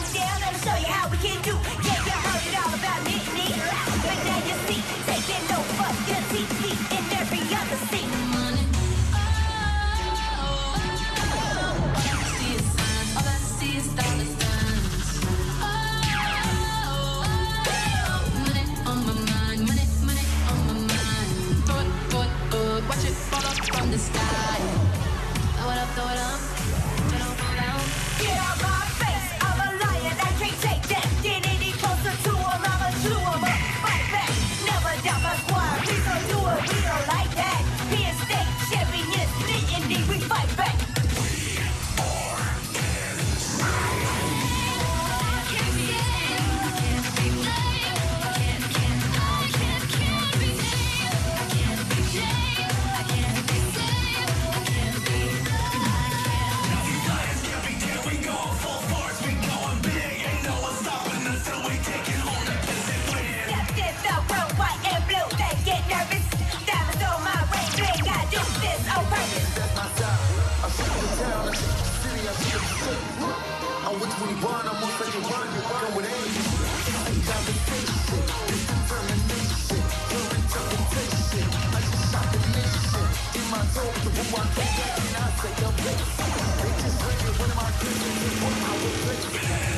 down, let me show you how we can do. Yeah, you heard it all about me. But now you see, taking over your TV in every other seat. Money. All I see is dollar signs. Money on my mind, money on my mind. Throw it up, watch it fall up from the sky. Throw it up, throw it up. Get out my face, I'm a lion, I can't take that. Get any closer to him, I'ma chew him up, fight back. Never doubt my squad, we gon' do it, we don't like that. Being state champions, D&D, we fight back. I'm with 21, I'm on second run, you're working with age. Conversation, determination, your interpretation. I just shot the nation. In my soul, the who I came back and I say I'm basic. They just ready, one of my dreams, what I will play.